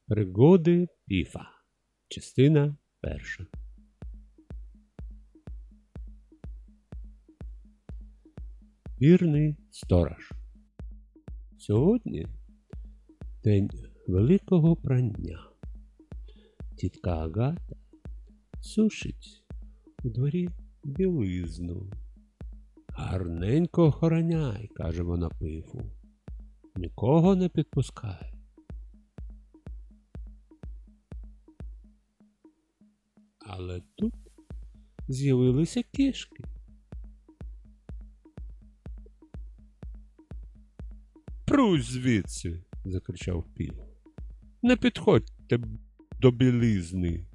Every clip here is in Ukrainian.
Пригоди Піфа. Частина перша. Вірний сторож. Сьогодні день великого прання. Тітка Агата сушить у дворі білизну. Гарненько охороняй, каже вона Піфу. Нікого не підпускай. Але тут з'явилися кішки. «Прусь звідси!» – закричав Піф. «Не підходьте до білизни!»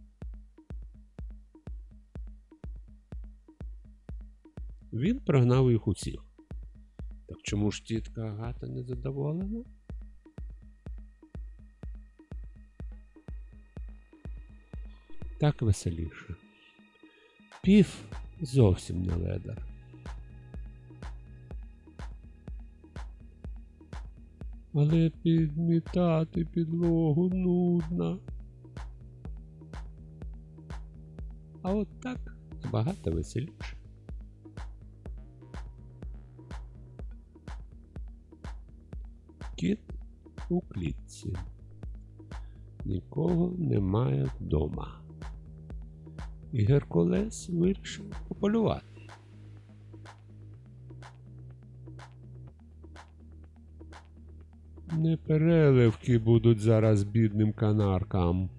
Він прогнав їх усіх. Так чому ж тітка Агата не задоволена? Так веселіше. Піф зовсім не ледар. Але підмітати підлогу нудно. А от так багато веселіше. Кіт у клітці. Нікого немає вдома. І Геркулес вирішив пополювати. Не переливки будуть зараз бідним канаркам.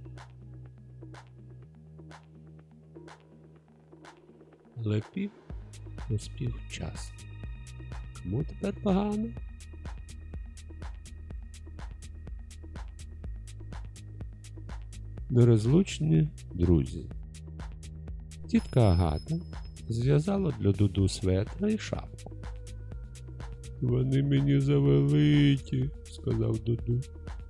Але Піф поспів вчасно. Кому тепер погано? Нерозлучні друзі. Тітка Агата зв'язала для Дуду светра і шапку. «Вони мені завеликі», – сказав Дуду.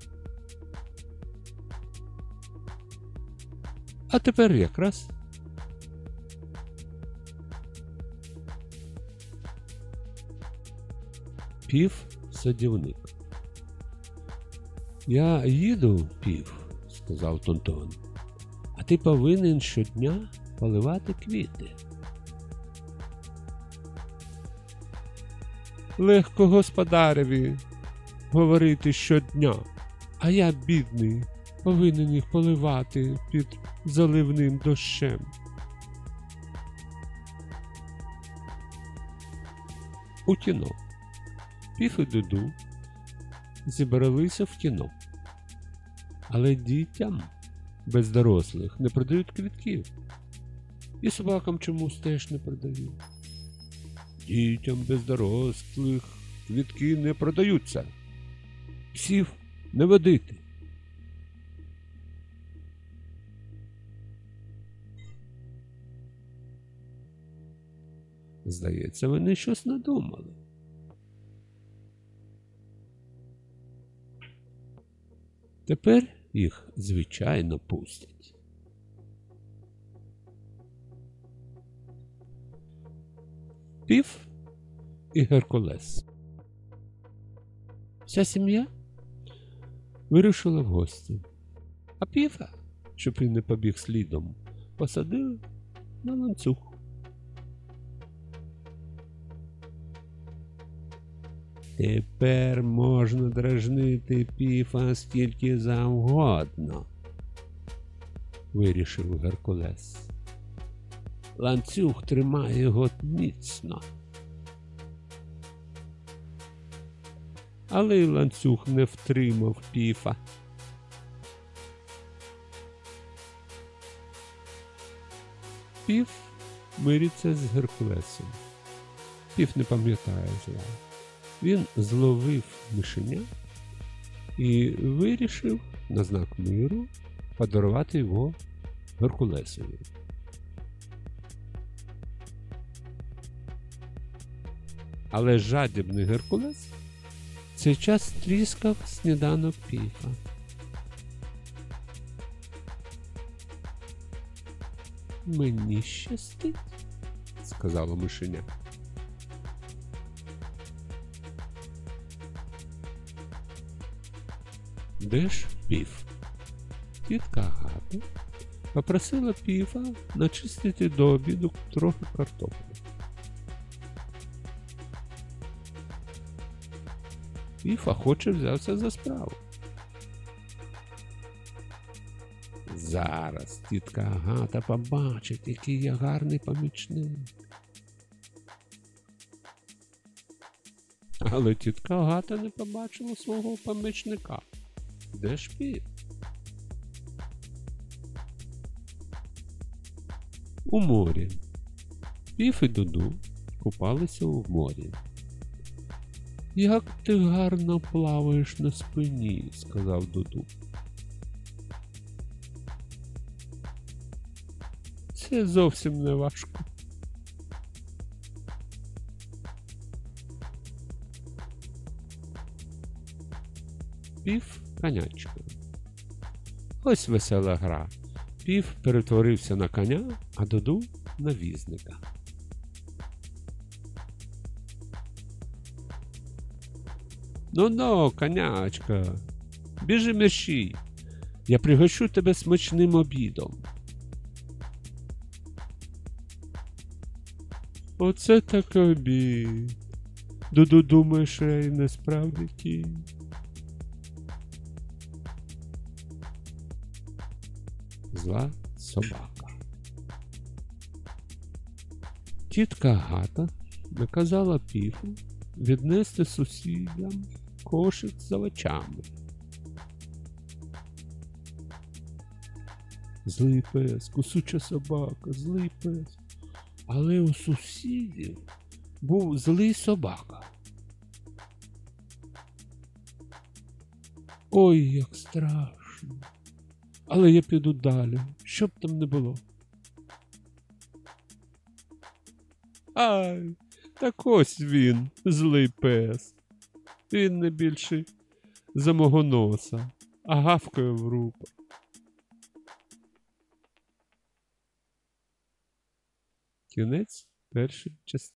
«А тепер якраз». Піф – садівник. «Я їду, Піф», – сказав Тон-Тон, – «а ти повинен щодня поливати квіти». «Легко господареві говорити щодня, а я, бідний, повинен їх поливати під заливним дощем». У кіно. Піф і Дуду зібралися в кіно. Але дітям без дорослих не продають квітків. І собакам чомусь теж не продають. Дітям без дорослих квітки не продаються. Псів не водити. Здається, вони щось надумали. Тепер їх, звичайно, пустять. Піф і Геркулес. Вся сім'я вирушила в гості, а Піфа, щоб він не побіг слідом, посадили на ланцюг. «Тепер можна дражнити Піфа скільки завгодно», – вирішив Геркулес. «Ланцюг тримає його міцно». Але й ланцюг не втримав Піфа. Піф мириться з Геркулесом. Піф не пам'ятає зла. Він зловив мишеня і вирішив на знак миру подарувати його Геркулесові. Але жадібний Геркулес в цей час тріскав сніданок Піфа. «Мені щастить», – сказало мишеня. Де ж Піф? Тітка Агата попросила Піфа начистити до обіду трохи картоплі. Піф охоче взявся за справу. Зараз тітка Агата побачить, який я гарний помічник. Але тітка Агата не побачила свого помічника. Де ж Піф? У морі. Піф і Дуду купалися у морі. «Як ти гарно плаваєш на спині», – сказав Дуду. «Це зовсім не важко». Піф – конячка. Ось весела гра. Піф перетворився на коня, а Дуду – на візника. «Ну-ну, конячка, біжи мерщій, я пригощу тебе смачним обідом». Оце так обід. Дуду думає, що я і не справді кінь. Зла собака. Тітка Агата наказала Піфу віднести сусідам кошик з овочами. Злий пес, кусуча собака, злий пес. Але у сусідів був злий собака. Ой, як страшно. Але я піду далі, що б там не було. Ай, так ось він, злий пес. Він не більший за мого носа, а гавкає в руку. Кінець першої частини.